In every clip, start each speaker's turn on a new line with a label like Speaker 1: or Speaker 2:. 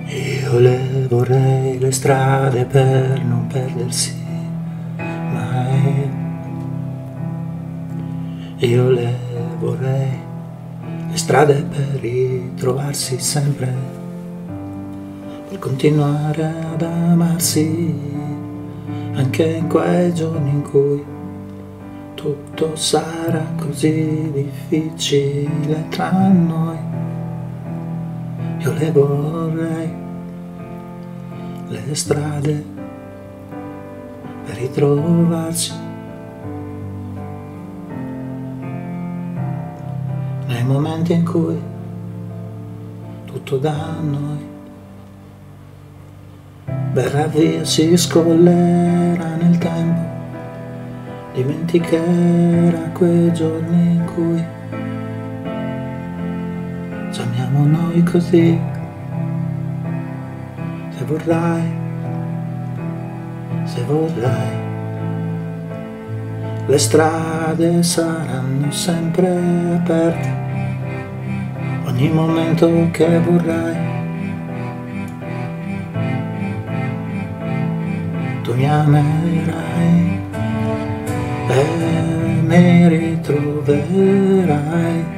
Speaker 1: Io le vorrei le strade per non perdersi mai. Io le vorrei le strade per ritrovarsi sempre, per continuare ad amarsi anche in quei giorni in cui tutto sarà così difficile tra noi. Io le vorrei le strade per ritrovarci nei momenti in cui tutto da noi verrà via, si scollerà nel tempo, dimenticherà quei giorni in cui ci amiamo noi così. Se vorrai, le strade saranno sempre aperte, ogni momento che vorrai. Tu mi amerai e mi ritroverai.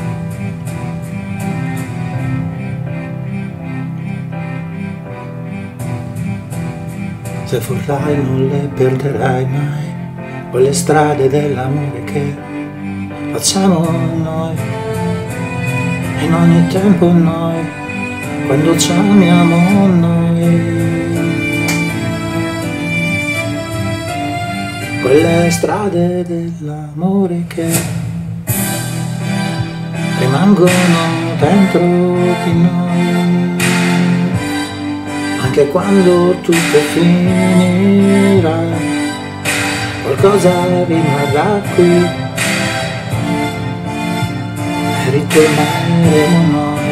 Speaker 1: Se vorrai non le perderai mai, quelle strade dell'amore che facciamo noi, in ogni tempo noi, quando ci amiamo noi. Quelle strade dell'amore che rimangono dentro di noi, anche quando tutto finirà, qualcosa rimarrà qui e ritorneremo noi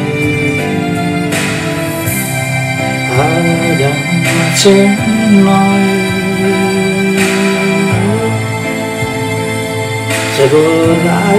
Speaker 1: ad amarci noi. Se vorrai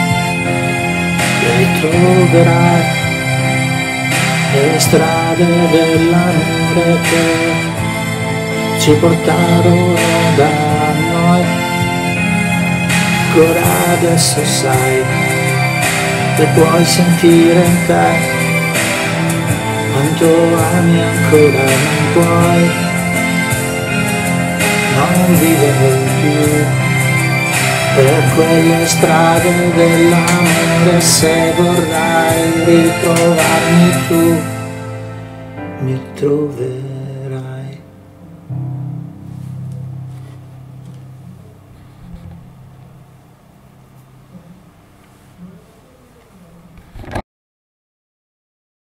Speaker 1: le ritroverai, le strade dell'amore che ci portarono da noi. Ancora adesso sai, le puoi sentire in te, quanto ami ancora non puoi non vivere più per quelle strade dell'amore. Se vorrai ritrovarmi tu, mi troverai.